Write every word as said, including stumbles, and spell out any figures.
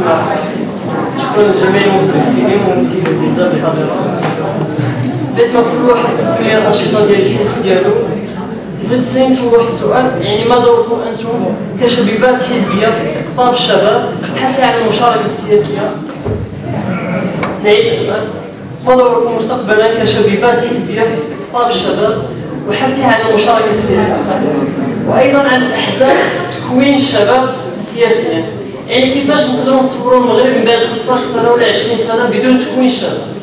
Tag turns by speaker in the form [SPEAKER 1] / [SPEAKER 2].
[SPEAKER 1] شكرا لجميع المتمثلين والممثلين بزاف الحاضرين. بغيت ما كل واحد يكتب لي الانشطه ديال الحزب ديالو. بغيت ثاني نسول واحد السؤال، يعني ما دوركم انتم كشبيبات حزبيه في استقطاب الشباب حتى على المشاركه السياسيه؟ نعيد السؤال، ما دوركم مستقبلا كشبيبات حزبيه في استقطاب الشباب وحتى على المشاركه السياسيه؟ وايضا عن الاحزاب تكوين الشباب سياسيا، يعني كيفاش نقدروا نتصوروا المغرب من بعد خمسطاش سنه ولا عشرين سنه بدون تكوين الشباب؟